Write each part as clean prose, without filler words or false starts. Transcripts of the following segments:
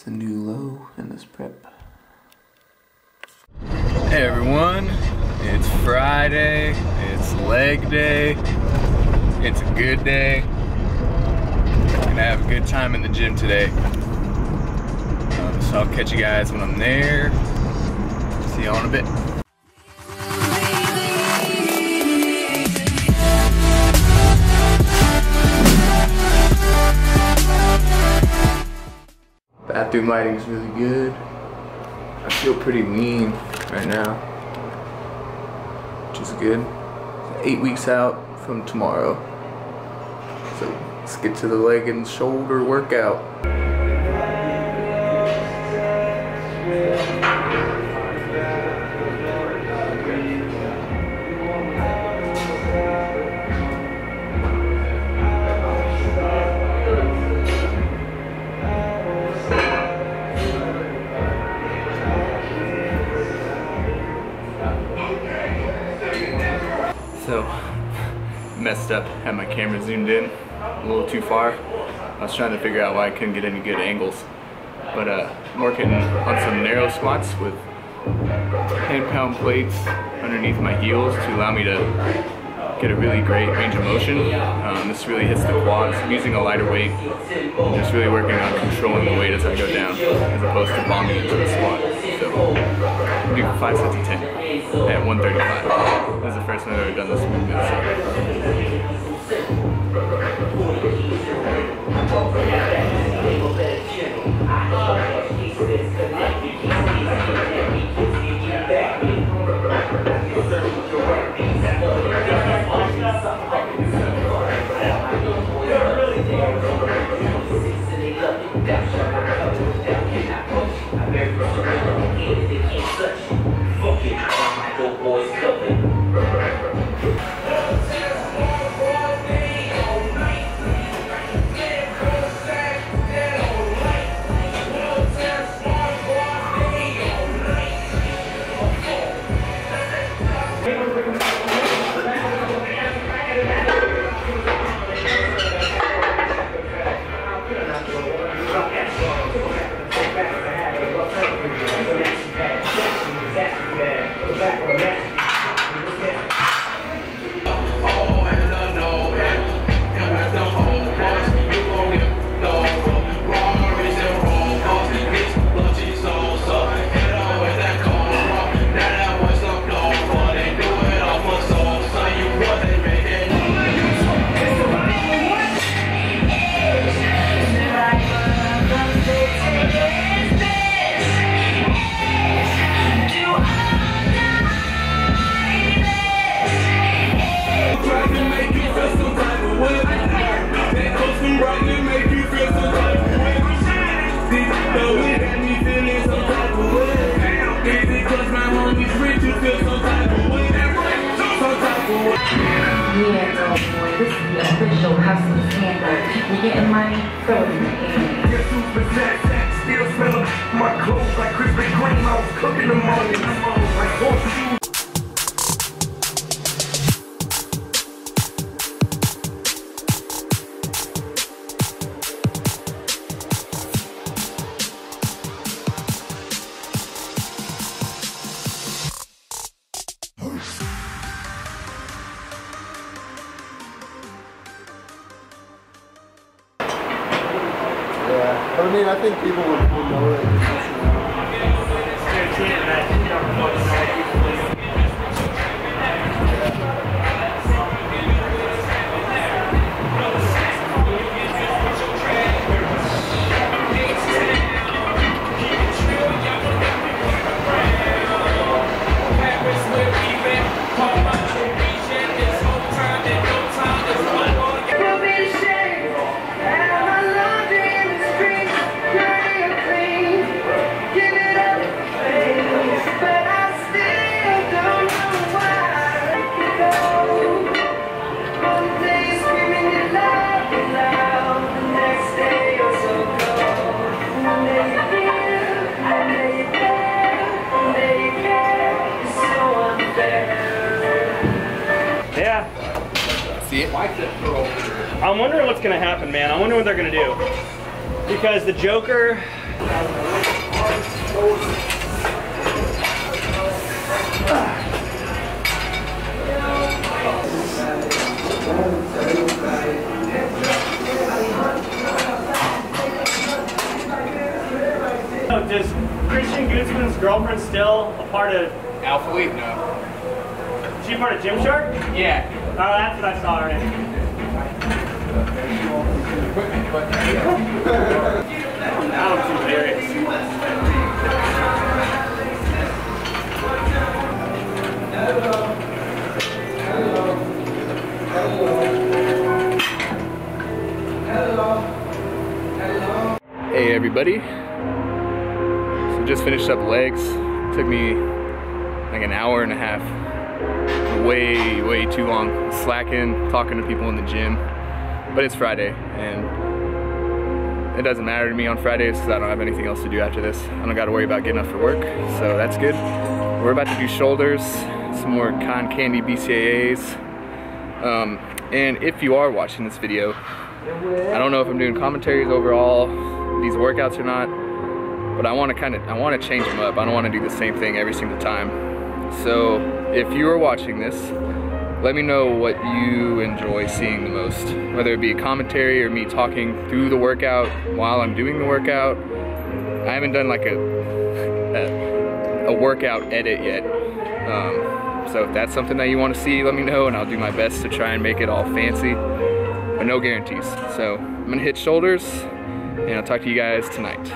the new low in this prep. Hey everyone, it's Friday, it's leg day, it's a good day. Gonna have a good time in the gym today. So I'll catch you guys when I'm there. See y'all in a bit. Bathroom lighting is really good. I feel pretty lean right now, which is good. 8 weeks out from tomorrow. So let's get to the leg and shoulder workout. So, messed up, had my camera zoomed in a little too far. I was trying to figure out why I couldn't get any good angles. But I'm working on some narrow squats with 10-pound plates underneath my heels to allow me to get a really great range of motion. This really hits the quads. I'm using a lighter weight, and just really working on controlling the weight as I go down, as opposed to bombing into the squat. So, I'll do 5 sets of 10 at 135. This is the first time I've ever done this movement. Yeah, girl, boy, this is the official hustle scandal. You getting money? Throw it in the air. Still smell my clothes like Krispy Kreme. I was cooking them all like horseshoes. I mean, I think people would know it. I'm wondering what's gonna happen, man. I wonder what they're gonna do. because the Joker. Does Christian Goodsman's girlfriend still a part of Alpha League? No. Is she a part of Gymshark? Yeah. Oh, that's what I saw already. That looks hilarious. Hey everybody. So just finished up legs. Took me like an hour and a half. Way too long. Slacking, talking to people in the gym. But it's Friday and it doesn't matter to me on Fridays because I don't have anything else to do after this. I don't got to worry about getting up for work, so that's good. We're about to do shoulders, some more cotton candy BCAAs. And if you are watching this video, I don't know if I'm doing commentaries overall these workouts or not, but I want to change them up. I don't want to do the same thing every single time. So if you are watching this, let me know what you enjoy seeing the most, whether it be a commentary or me talking through the workout while I'm doing the workout. I haven't done like a workout edit yet. So if that's something that you want to see, let me know and I'll do my best to try and make it all fancy, but no guarantees. So I'm gonna hit shoulders and I'll talk to you guys tonight.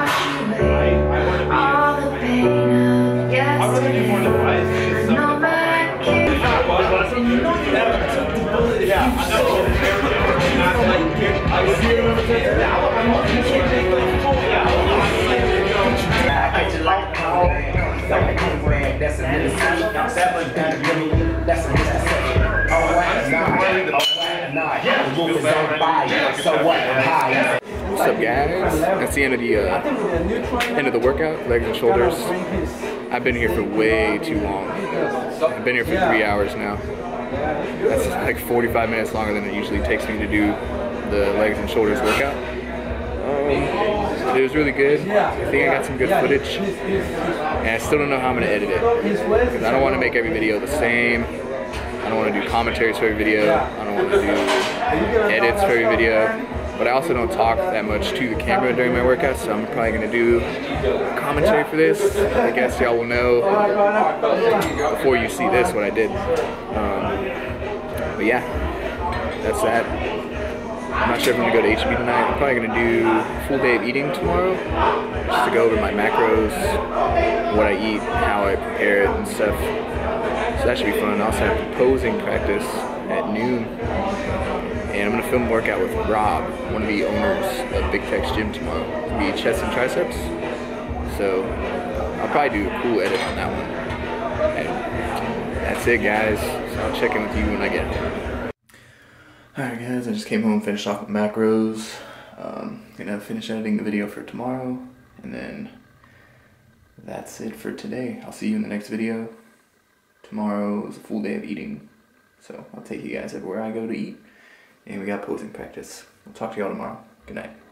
All the pain of yesterday, nobody What's up, guys? That's the end of the workout, legs and shoulders. I've been here for way too long. I've been here for 3 hours now. That's like 45 minutes longer than it usually takes me to do the legs and shoulders workout. It was really good. I think I got some good footage, and I still don't know how I'm going to edit it, because I don't want to make every video the same. I don't want to do commentaries for every video. I don't want to do edits for every video. But I also don't talk that much to the camera during my workouts, so I'm probably going to do commentary for this. I guess y'all will know before you see this what I did. But yeah, that's that. I'm not sure if I'm going to go to HB tonight. I'm probably going to do a full day of eating tomorrow, just to go over my macros, what I eat, how I prepare it and stuff. So that should be fun. I also have posing practice at noon. And I'm going to film a workout with Rob, one of the owners of Big Tex Gym tomorrow. It'll be chest and triceps. So I'll probably do a cool edit on that one. And that's it, guys. So I'll check in with you when I get home. Alright guys, I just came home, finished off with macros. Gonna finish editing the video for tomorrow. And then that's it for today. I'll see you in the next video. Tomorrow is a full day of eating. So I'll take you guys everywhere I go to eat. And we got posing practice. We'll talk to y'all tomorrow. Good night.